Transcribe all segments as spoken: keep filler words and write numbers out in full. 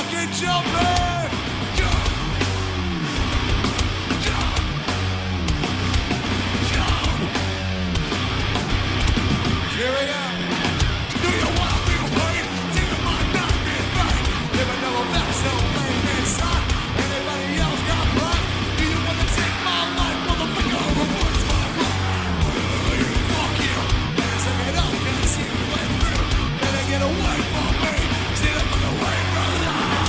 fucking jumping. Jump, jump, jump. Here we go. Do you wanna feel pain? Do you might not be fine? Never know if that's so lame inside. Anybody else got pride? Do you wanna take my life? Motherfucker, what's my life? Fuck you. Take it up, can't see you way through. Better get away from me. Stay the fuck away from life.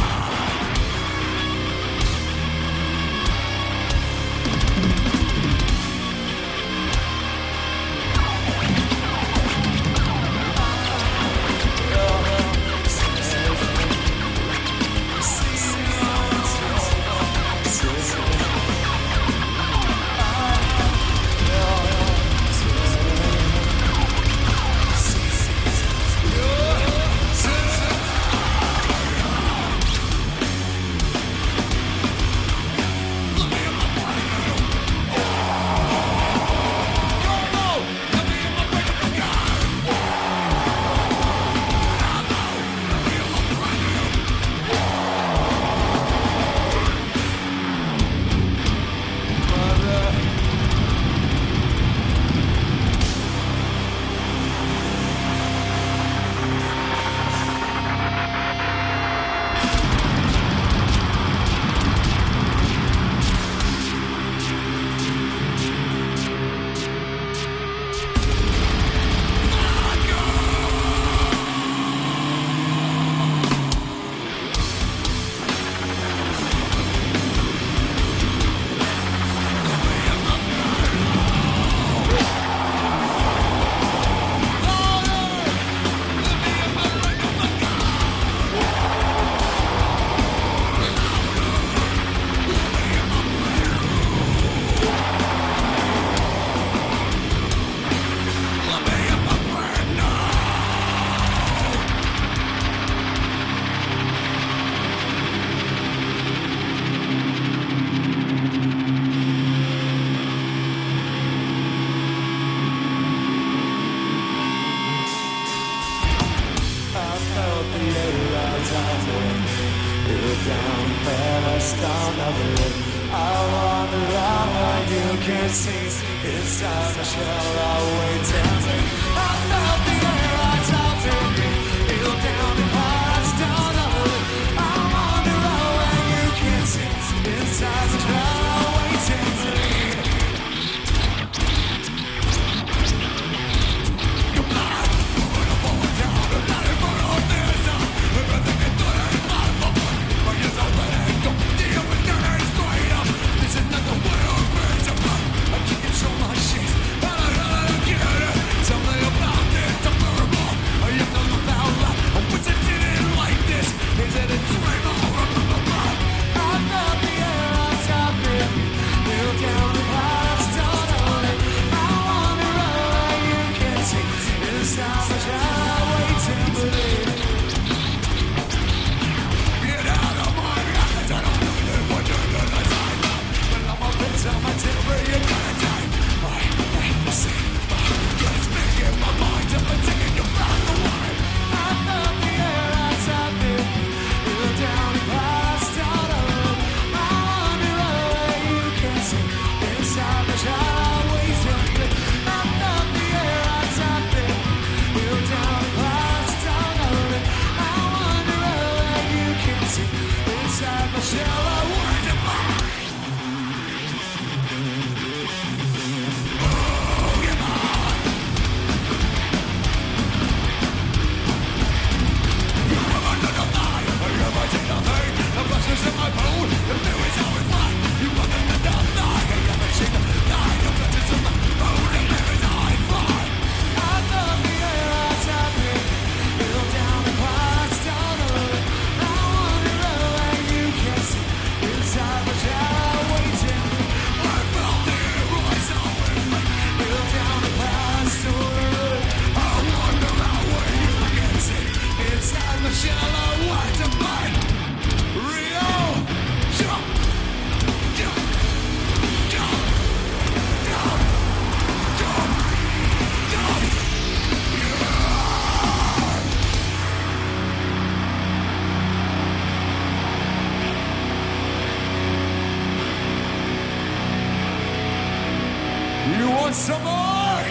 want some more?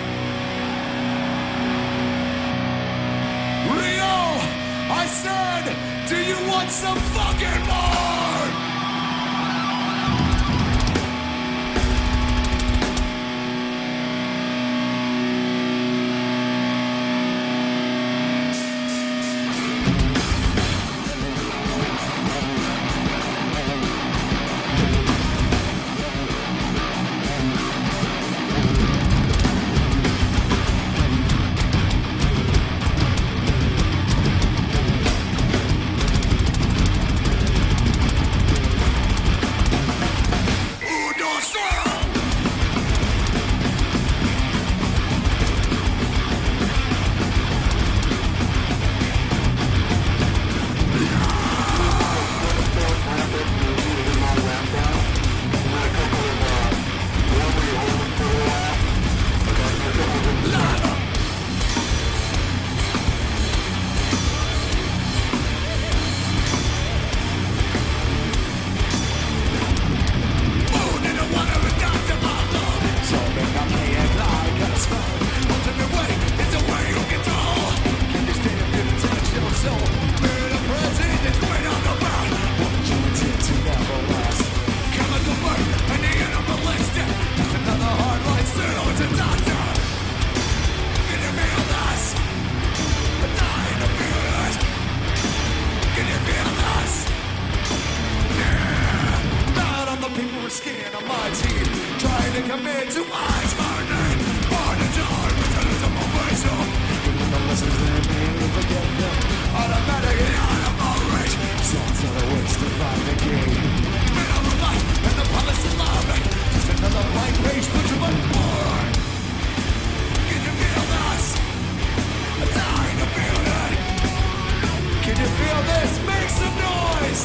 Rio, I said, do you want some fucking more? Skin on my teeth, trying to commit to eyes burning. On the door, returning to my ways up. The lessons that made me forget them. Automatically out of my reach. Songs are the ways to find the key. Middle of life and the promise of love. Just another blank page, put you on board. Can you feel this? I'm dying to feel it. Can you feel this? Make some noise.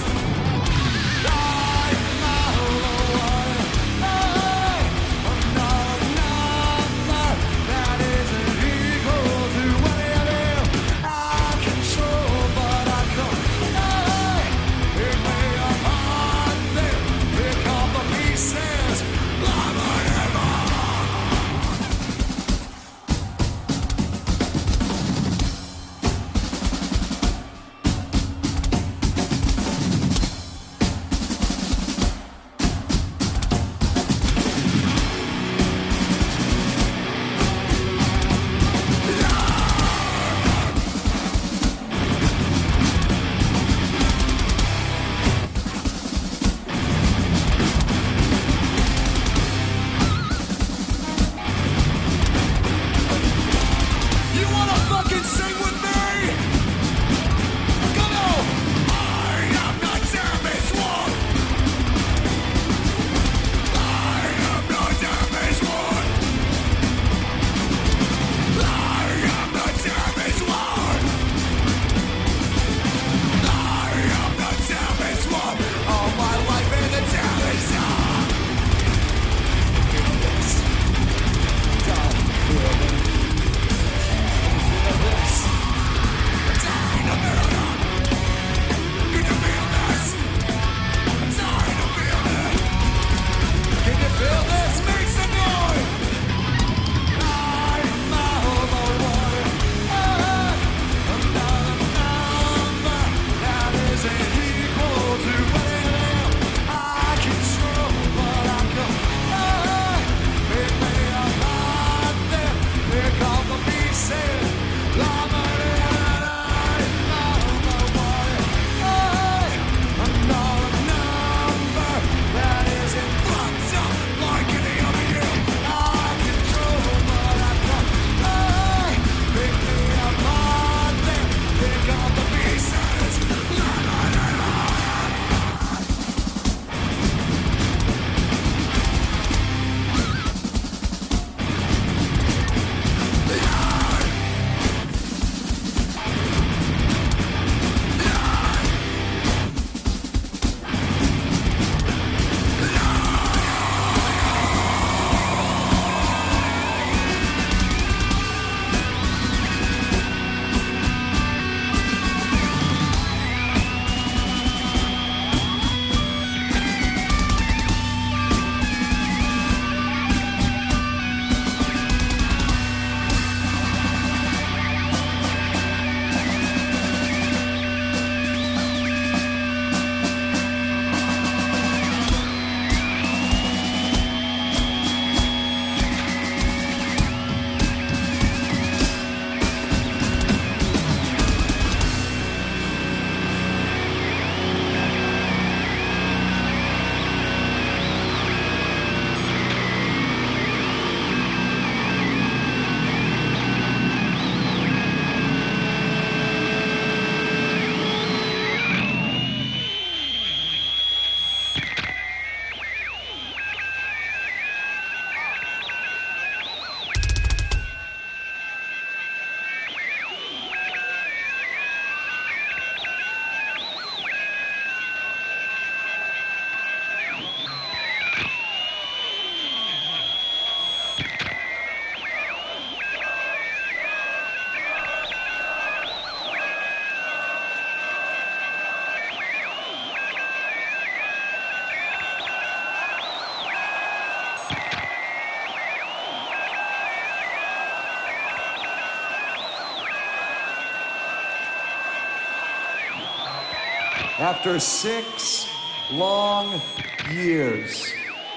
After six long years,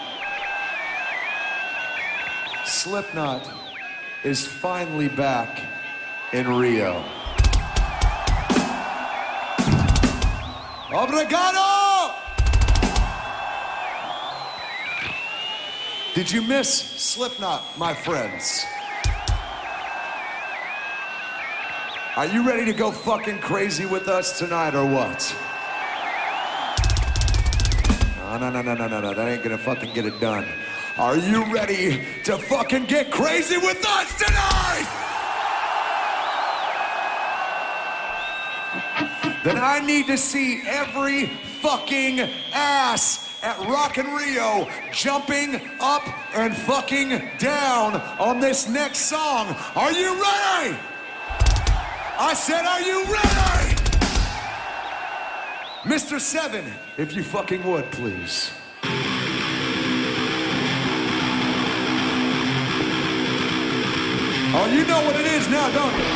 Slipknot is finally back in Rio. Obrigado! Did you miss Slipknot, my friends? Are you ready to go fucking crazy with us tonight or what? Oh, no, no, no, no, no, no, that ain't gonna fucking get it done. Are you ready to fucking get crazy with us tonight? Then I need to see every fucking ass at Rock in Rio jumping up and fucking down on this next song. Are you ready? I said, are you ready? Mister Seven, if you fucking would, please. Oh, you know what it is now, don't you?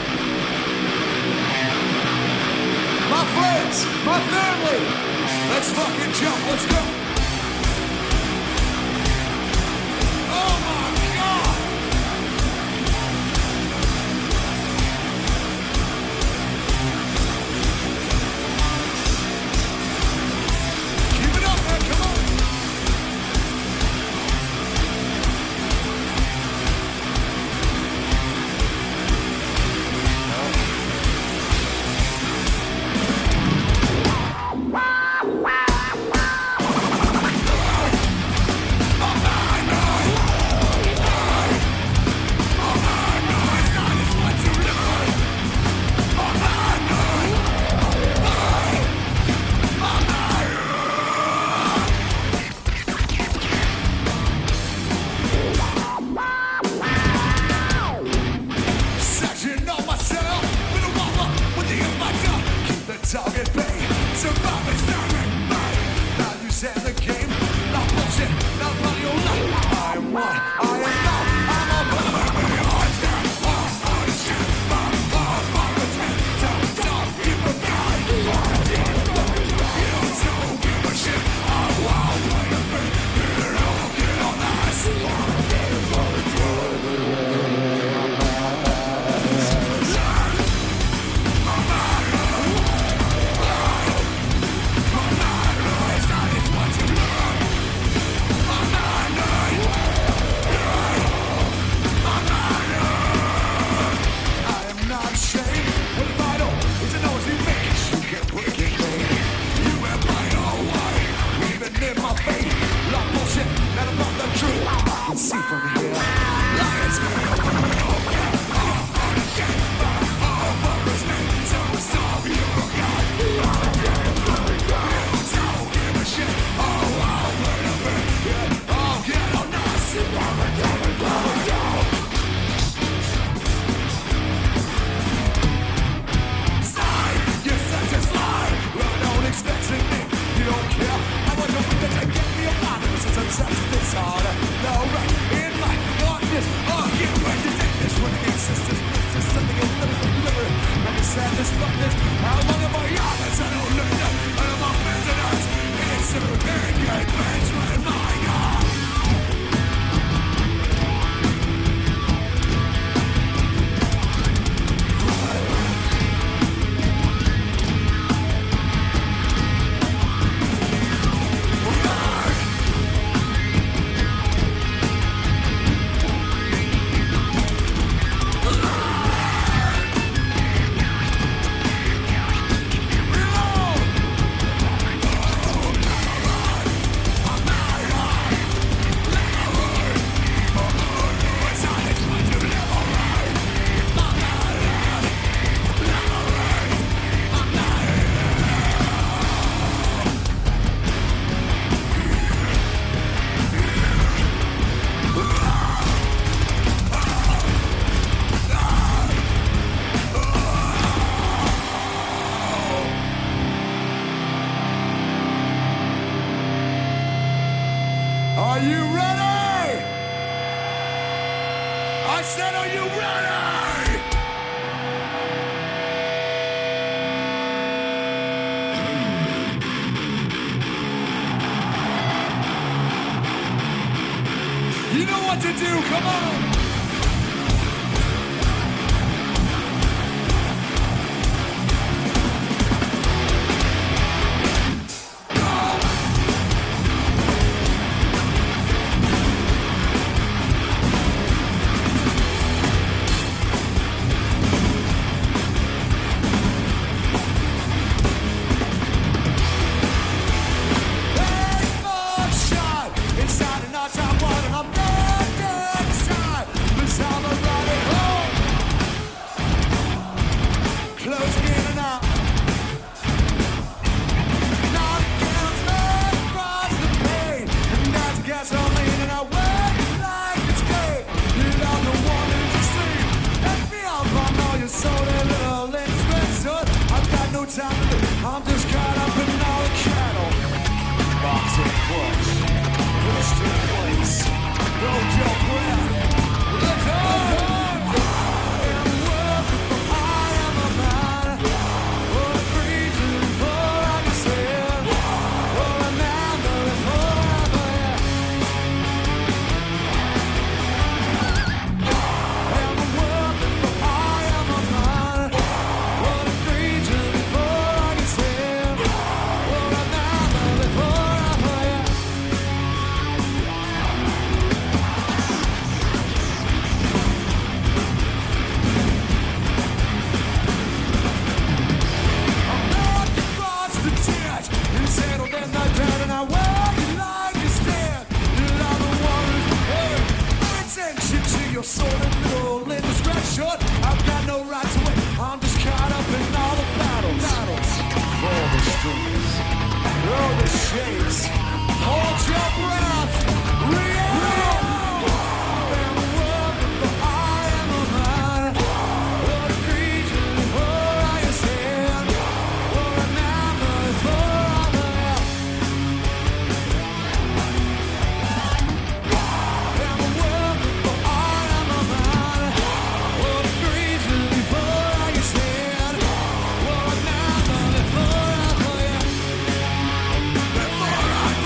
My friends, my family, let's fucking jump, let's go. Oh my God. Keep it up, man, come on. Are you ready? I said, are you ready? to do, come on! I'm just caught up in all the cattle. Boxing push, Christian place, hold your breath. Let's go! I am a world, I am a man. For a reason, for I can say it. For a man that lives forever. I am a world, I am a man. For a reason, for I can say it. For a man that lives forever. I'm not across the ditch and settled in the dirt, and I wear you like a stand. And I'm the one who's hurt. Attention to your sort of little indiscretion. I've got no right to it. I'm just caught up in all the battles. battles. All the strings, all the shapes. Hold your breath. Real. I am a woman, but I am a man. For a creature, for I am stand. For a man, but for other. I am a woman, but I am a man. For a creature, for I am stand. For a man, but for other. Before I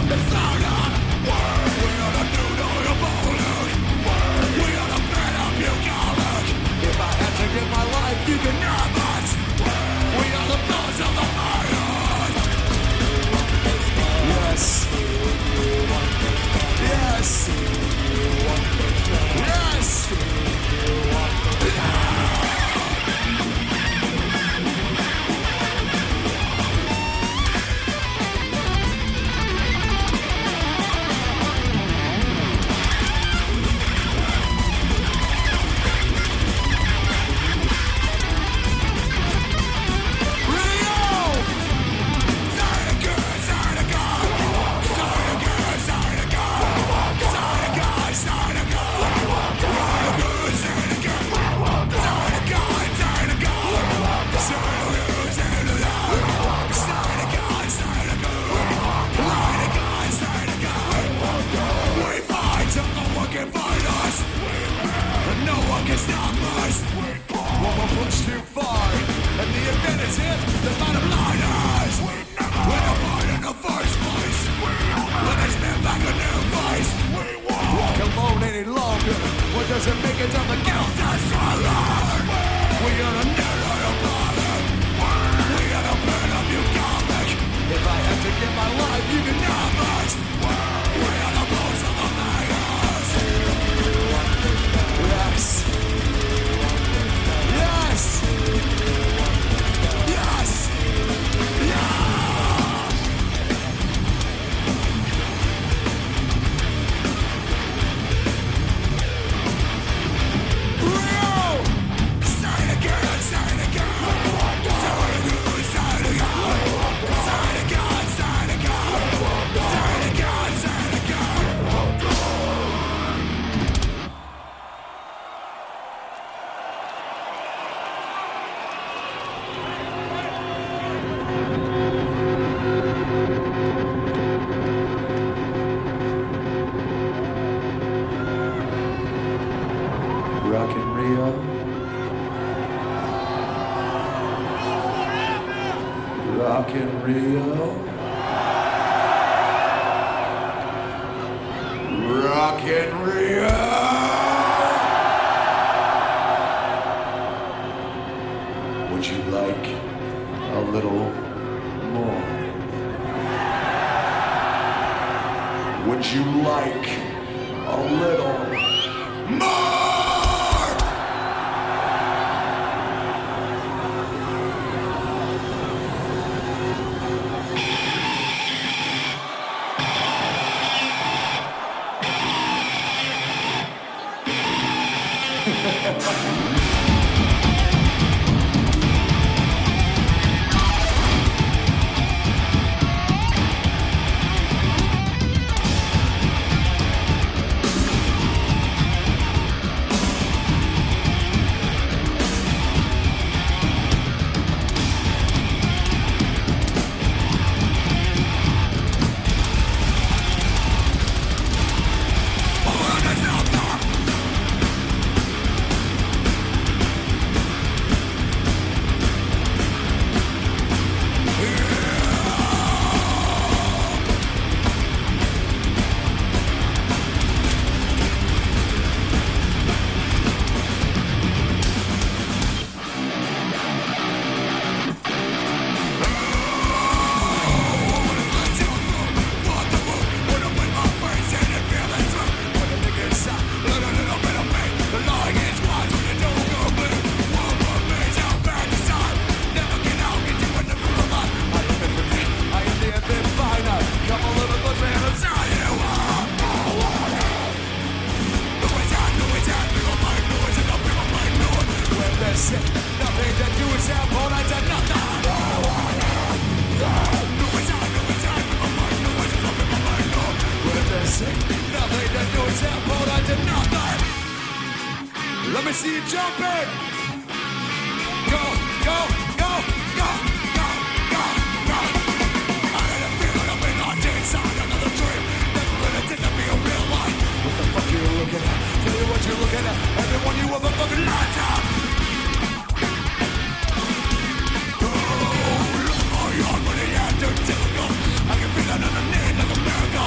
I can feel it underneath like a miracle.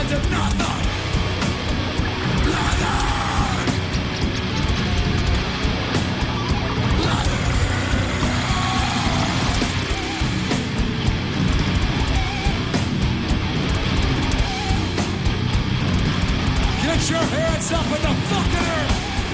Get your hands up in the fucking air!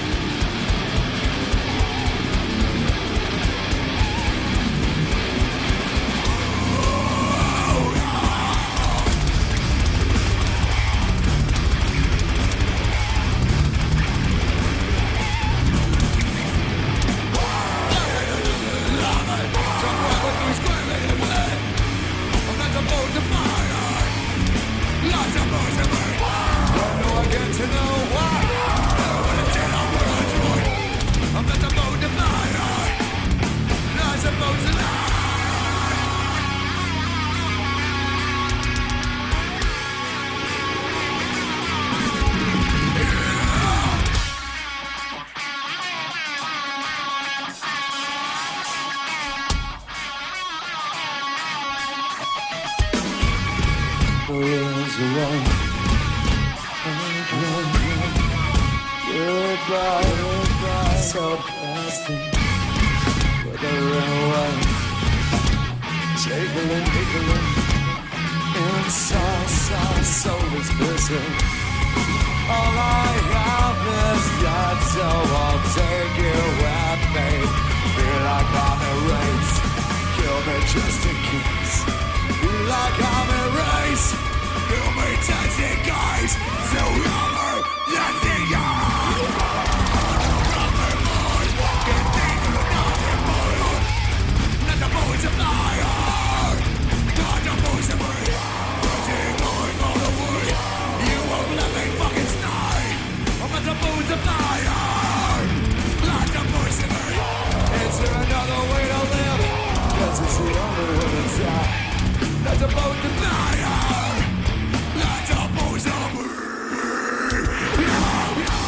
To know why I'm not the mode divider, not supposed to lie. Where's the one? Goodbye, goodbye, so plastic. With a runaway, jiggling, giggling. Inside, inside, soul is busy. All I have is that, so I'll take you with me. Feel like I'm erased. Kill me just in case. Feel like I'm erased. Kill me just in case. So you're nothing else. Boys of fire, not the boys of me. Going all the way, you won't let me fucking stay. I'm not the boys of fire, not the boys of me. Is there another way to live? Cause it's the only way to die. Not the boys of fire, not the boys of me. Yeah, yeah.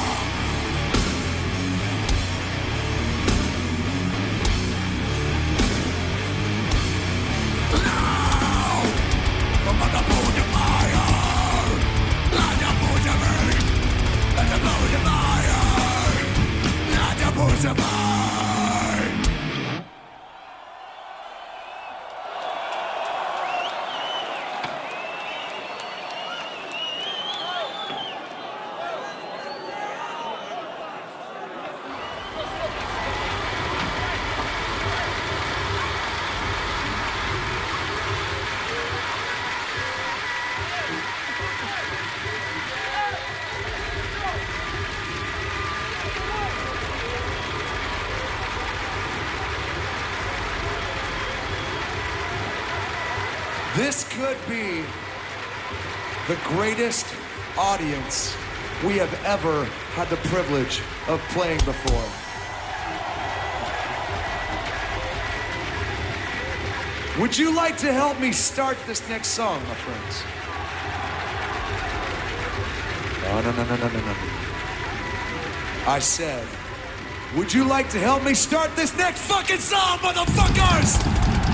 This could be the greatest audience we have ever had the privilege of playing before. Would you like to help me start this next song, my friends? No, no, no, no, no, no, no. I said, would you like to help me start this next fucking song, motherfuckers?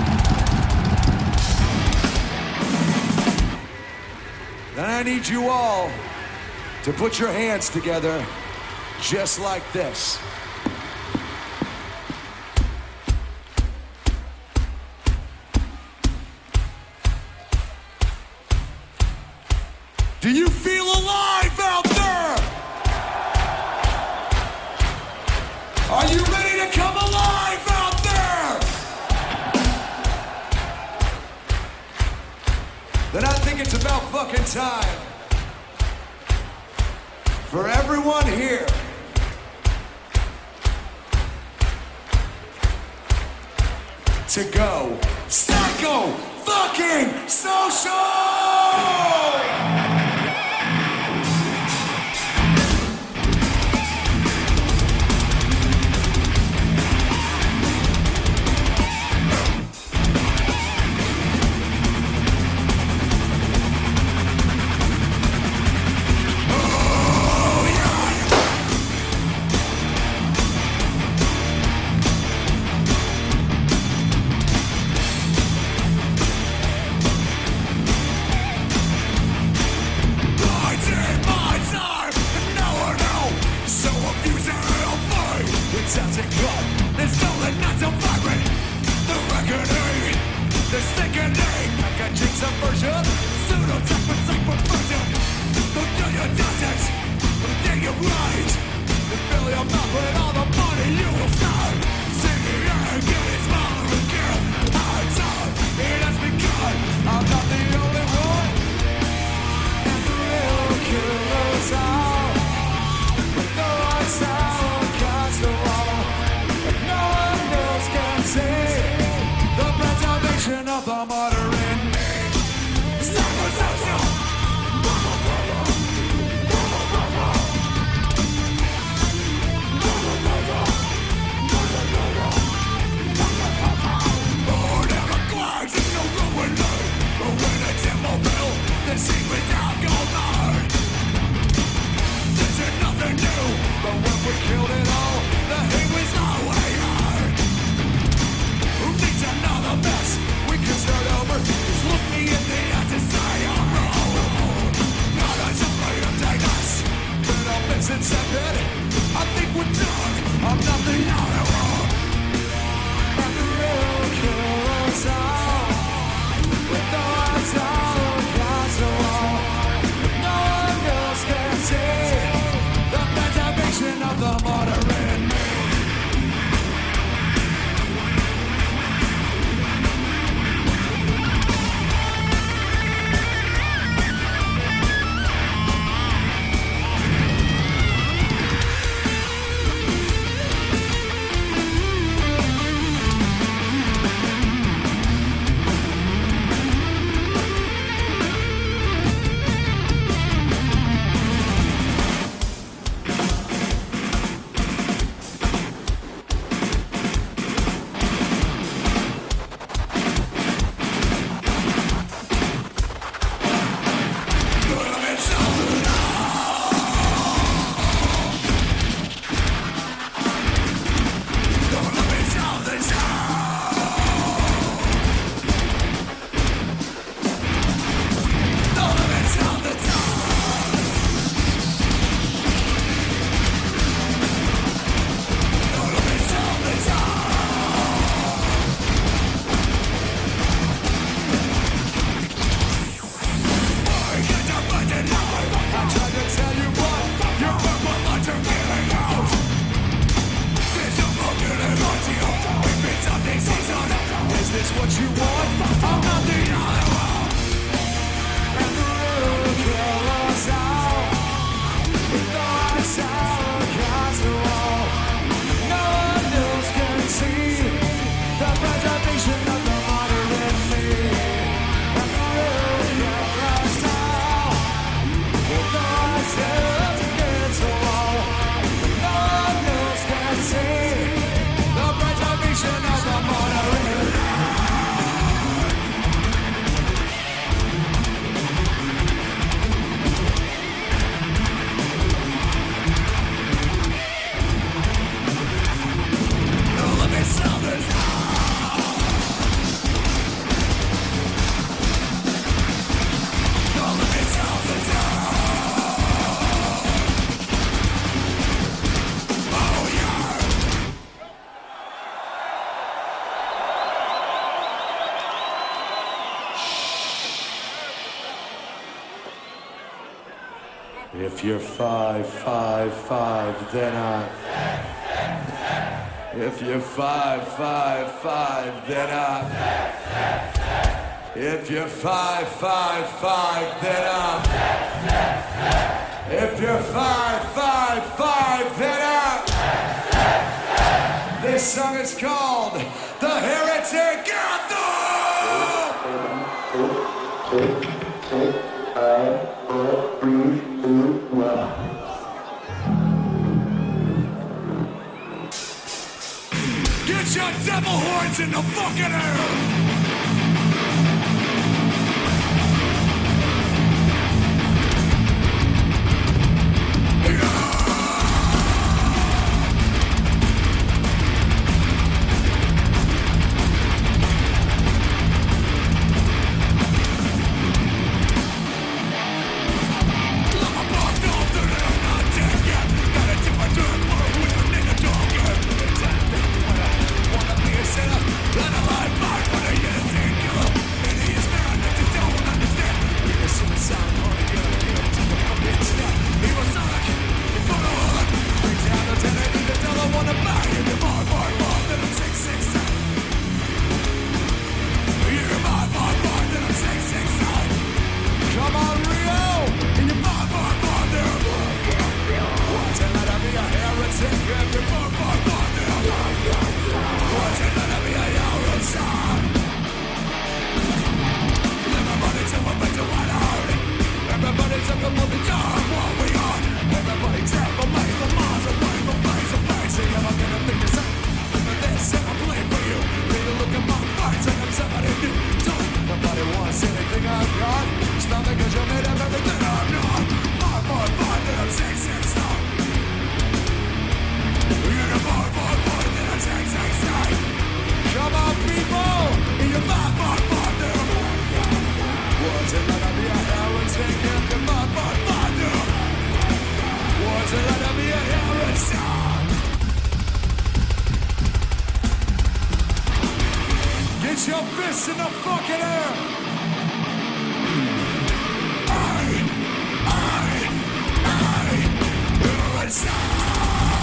Then I need you all to put your hands together just like this. Do you feel alive out there? Are you ready to come alive out there? Then I think it's about fucking time for everyone here to go psycho fucking social! If you're five, five, five, then I. If you're five, five, five, then I. If you're five, five, five, then I. If you're five, five, five, then I. This song is called The Heretic Get your devil horns in the fucking air! Get your fists in the fucking air! I, I, I, you're inside!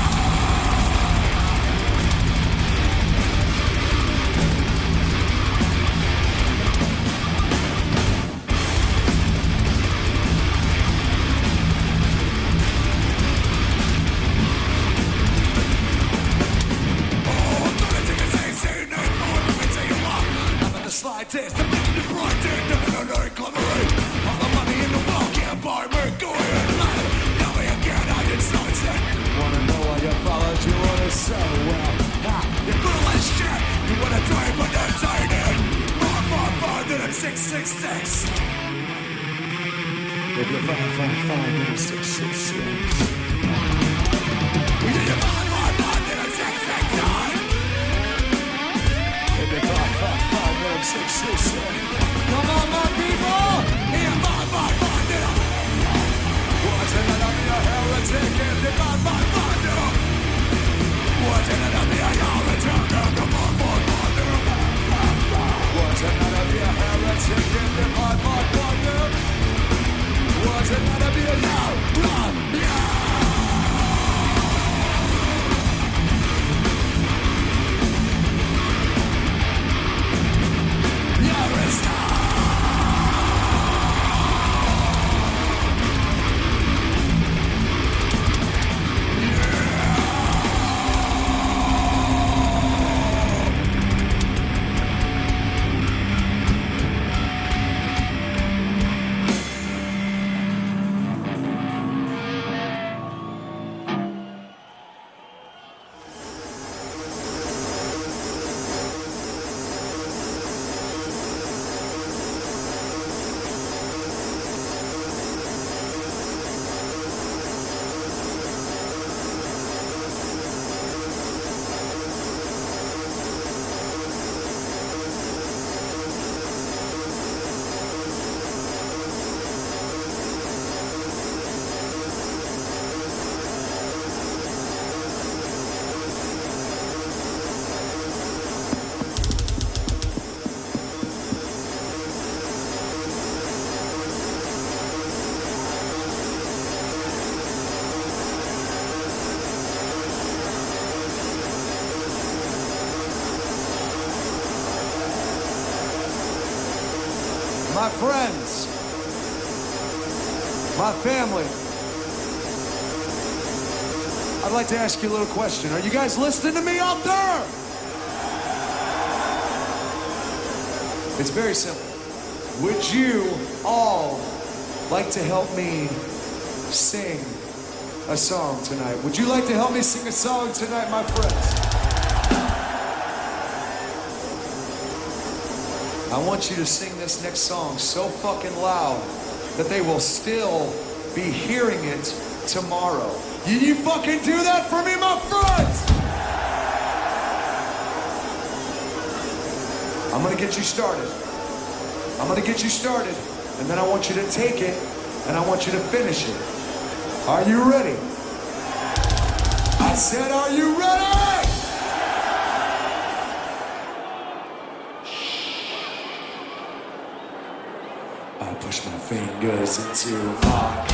Slide test, I'm making the bright day, never know no collaborate. All the money in the world can't buy me, go ahead and lie. Tell me again, I did sunset. Wanna know why you followed you on it so well? Ha, you little as shit. You wanna die, but that's I did. Five, five, five, then I'm six, six, six. If you're five, five, five, then I'm six, six, six. If you're five, five, five, then I'm six, six, nine. If you're five, five, five, then I'm six, six, six. Come on, my people! Here, five, five, five, then I'm... What's it gonna be a heretic if you're five, five, five, then I'm... What's it gonna be a heretic if you're five, five, five, then I'm... What's it gonna be a heretic if you're five, five, five, then I'm... What's it gonna be a yow, yow, yow? my friends, my family, I'd like to ask you a little question. Are you guys listening to me out there? It's very simple. Would you all like to help me sing a song tonight? Would you like to help me sing a song tonight, my friends? I want you to sing this next song so fucking loud that they will still be hearing it tomorrow. Can you fucking do that for me, my friends? I'm gonna get you started. I'm gonna get you started, and then I want you to take it, and I want you to finish it. Are you ready? I said, are you ready? I push my fingers into my...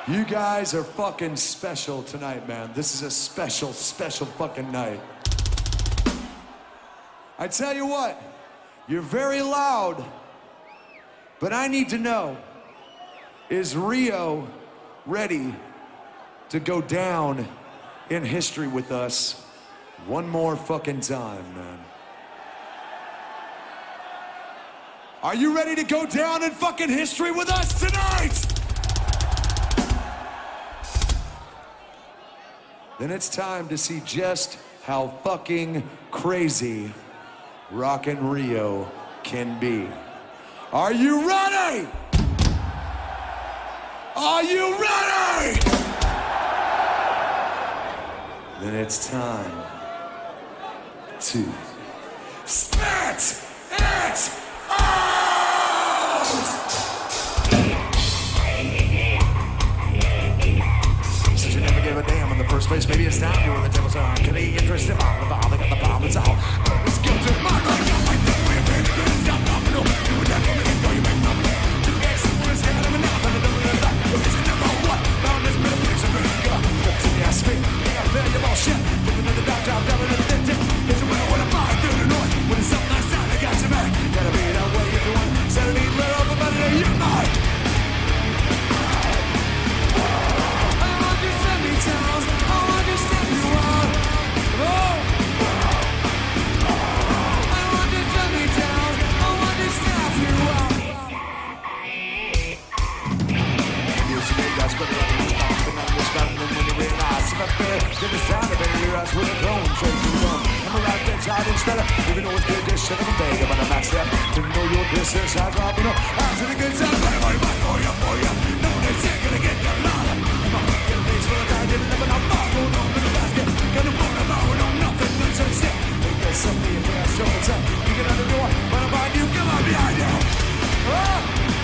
You guys are fucking special tonight, man. This is a special, special fucking night. I tell you what, you're very loud, but I need to know, is Rio ready to go down in history with us one more fucking time, man? Are you ready to go down in fucking history with us tonight? Then it's time to see just how fucking crazy Rockin' Rio can be. Are you ready? Are you ready? Then it's time to spit it out! Since you never gave a damn in the first place, maybe it's time you were the devil's own. Can he interest him all? The all, they got the bomb, it's all. It's guilty, my God, you're my thing, we're baby, couldn't stop, nominal. You would never make it go, you make nominal. Two days, someone is head of an out, and the devil is like, it's a number one. Found this middle piece of good go. Look to me, I speak, I feel your bullshit. Give another doctor, I'm devil in the victim. It's a winner, what am I through the north? When it's up last night, I got you back. Gotta be that way if you want. Said I need a little bit better than you might. I want you to send me down. I want you to step you out. Oh! I want you to send me down. I want you to step you out. You see me, that's what I'm talking about. This band, and when you realize if I fail, then it's time to bury your ass with a clone. Straight to the gun. I'm a right bitch, I didn't spell it. Even though it's good, this shit, I'm a bag. I'm on a max step. Didn't know your business, I drop, you know. After the good time, everybody might for you, for you. No, they say, gonna get your louder. I'm on get a face for a guy, didn't never know. I'm going on in the basket. Gonna put a bow, no, nothing, lose and sick. Ain't there something you can't show the time. You get out the door, but I'm behind you, come on behind you. Oh!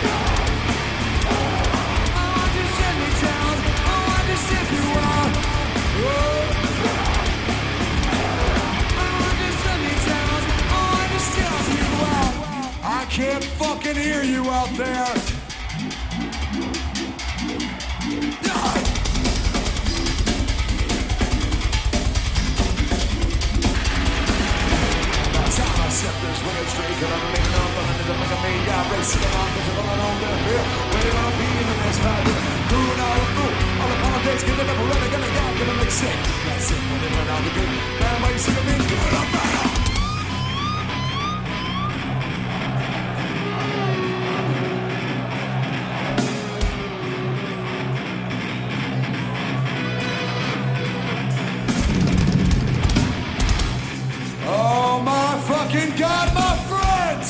I want you to send me down. I want you to step you out. Oh! I can't fucking hear you out there. Time I set this with a streak, and I'm making on behind the look at me. I'm racing along because I'm on the hill. Where you gonna be in the next five years? Through and all through. All the politics, get the never running, gonna get, gonna make sick. That's it, when they run out the good. Now, why you sick of me? Good or bad? Oh my fucking God, my friend!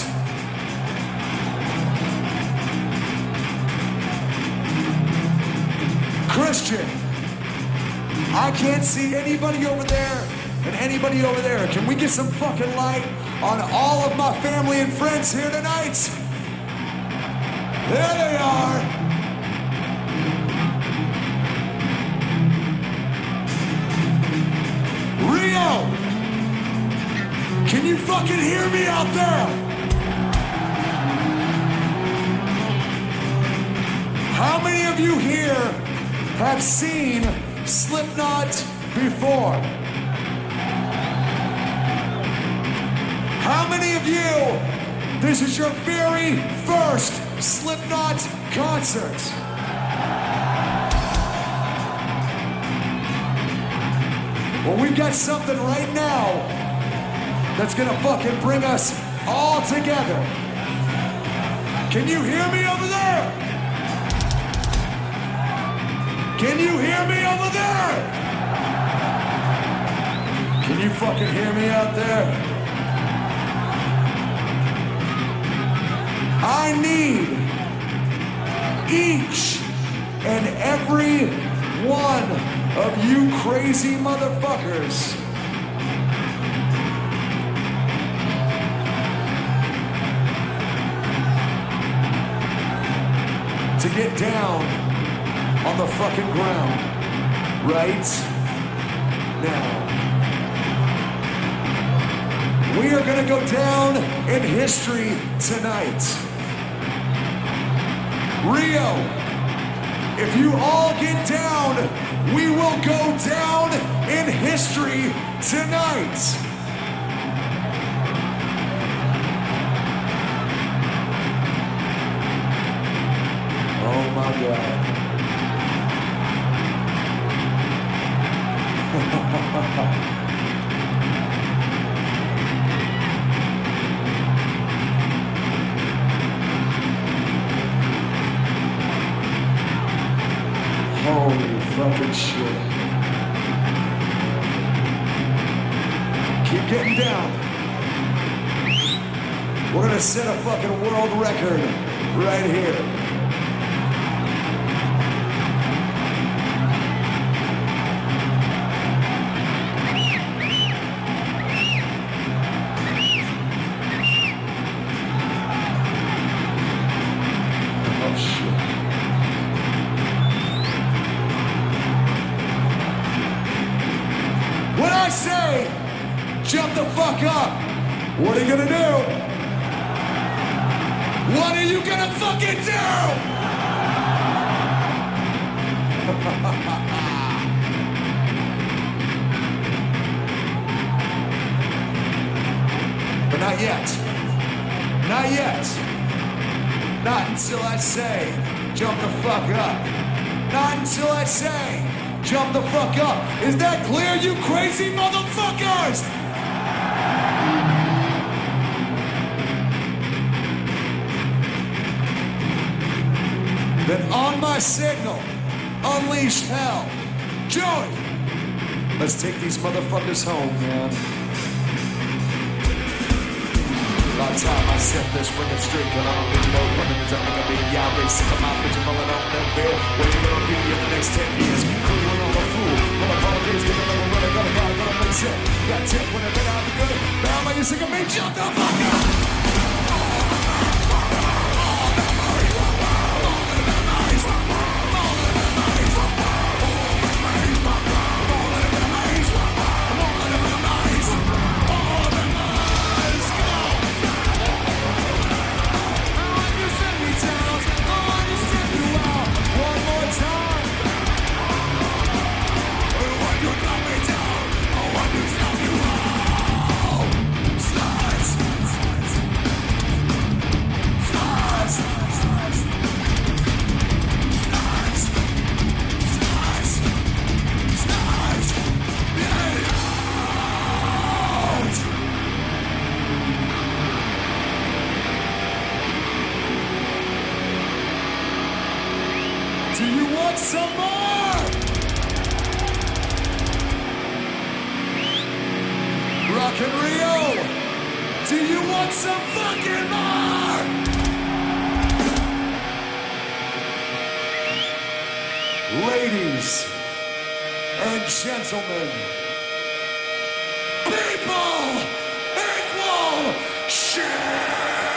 Christian, I can't see anybody over there and anybody over there. Can we get some fucking light on all of my family and friends here tonight? There they are. Rio! Can you fucking hear me out there? How many of you here have seen Slipknot before? How many of you, this is your very first Slipknot concert? Well, we've got something right now that's gonna fucking bring us all together. Can you hear me over there? Can you hear me over there? Can you fucking hear me out there? I need each and every one of you crazy motherfuckers to get down on the fucking ground right now. We are gonna go down in history tonight. Rio If you all get down, we will go down in history tonight. Oh my God. Holy fucking shit. Keep getting down. We're gonna set a fucking world record right here. When I say jump the fuck up, what are you gonna do? What are you gonna fucking do? But not yet. Not yet. Not until I say jump the fuck up. Not until I say jump the fuck up. Is that clear, you crazy motherfuckers? Then on my signal, unleash hell. Joey, let's take these motherfuckers home, man. About time I set this record straight, and I don't need no running as I make a big y'all race. Sick of my bitch rolling on that bill. What are you gonna be in the next ten years? Cooling on the fool. Well, apologies, give a little running, gonna gotta gonna make set. Got tip when it been out the good. Now are you sick of me? Jump the fuck up! Do you want some more? Rock and Rio, do you want some fucking more? Ladies and gentlemen, people equal shit!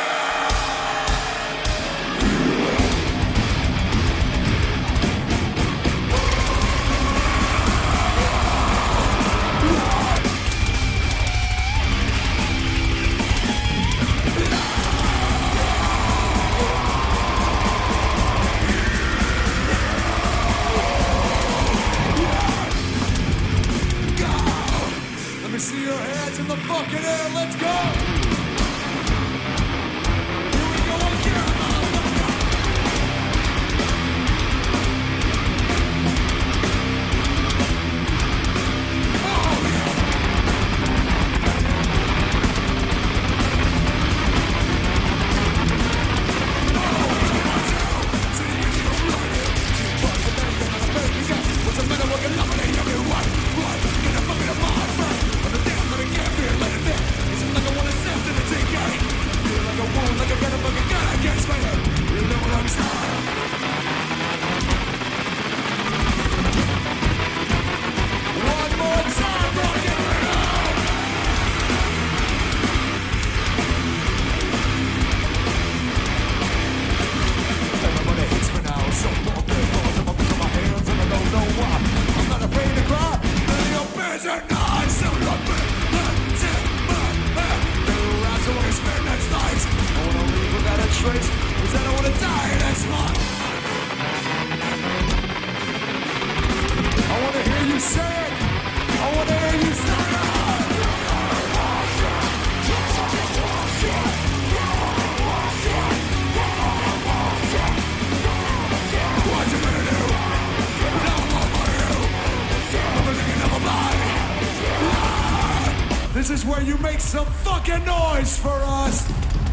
See your hands in the fucking air, let's go! Here we go again, motherfucker! Oh, yeah! What's the matter with nominating everyone? What? Get a fucking apart, friend! Like I got a fucking gun against my head. You know what I'm saying? One more time, rock and roll. Everybody hates me now, so long their balls up into my hands, and I don't know why. I'm not afraid to cry. None of your bears are not, so look me. Let's it, but, but, they're around, so when I spend next night. I wanna leave without a trace, cause I don't wanna die in this one. say it. I wanna hear you say it. What you gonna do? No more for you. Everything can never buy. This is where you make some fucking noise for us.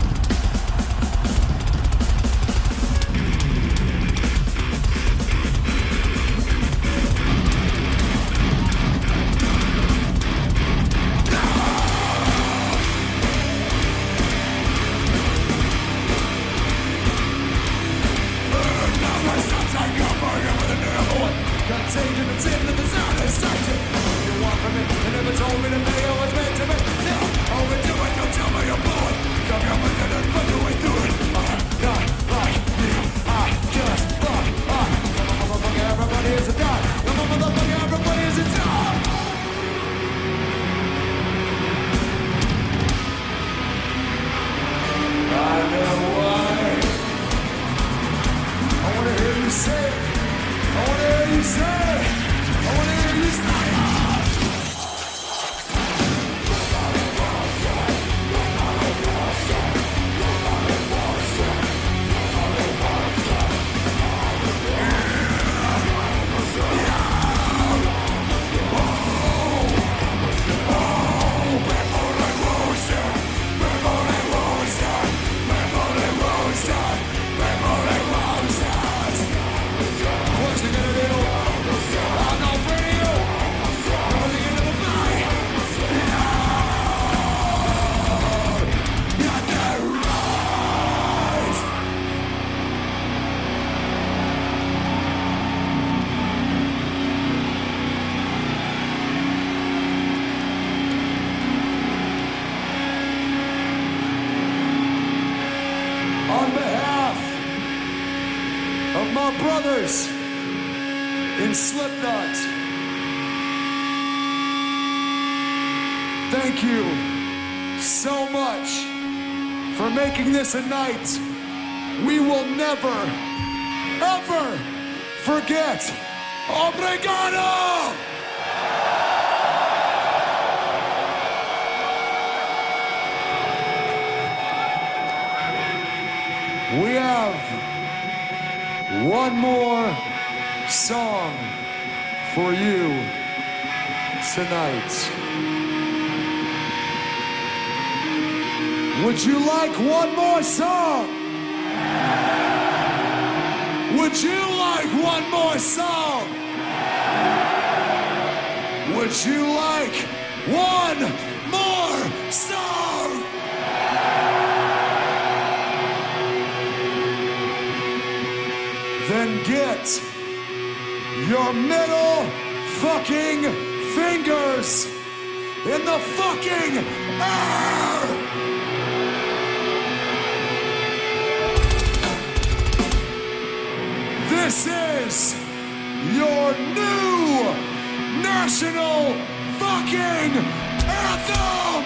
Contagion and sin and the sound is sighted. You want from me, and never told me to be always meant to be. Now, overdo it, don't tell me you're bored. Come here, but then find your way through it. I'm not like you, I just fuck up. Motherfucker, everybody is a dog. Motherfucker, everybody is a dog. I know why. I wanna hear you say it. I wanna hear you say it. I wanna hear you say it. What's it gonna do? I'm not afraid of you. Everything in the buy. Got that rise. On behalf of my brothers in Slipknot, thank you so much for making this a night we will never, ever forget. Obrigado! We have one more song for you tonight. Would you like one more song? Would you like one more song? Would you like one more song? Then get your middle fucking fingers in the fucking air! This is your new national fucking anthem!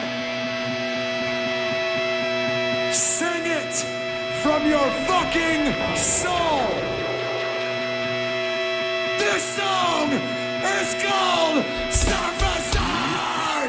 Sing it from your fucking soul! This song is called Surface Art!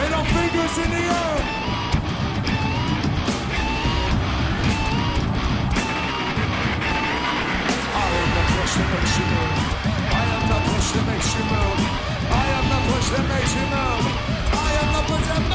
Middle fingers in the air. I am the push that makes you move. I am the push that makes you move. I am the push that makes you move. I am the push that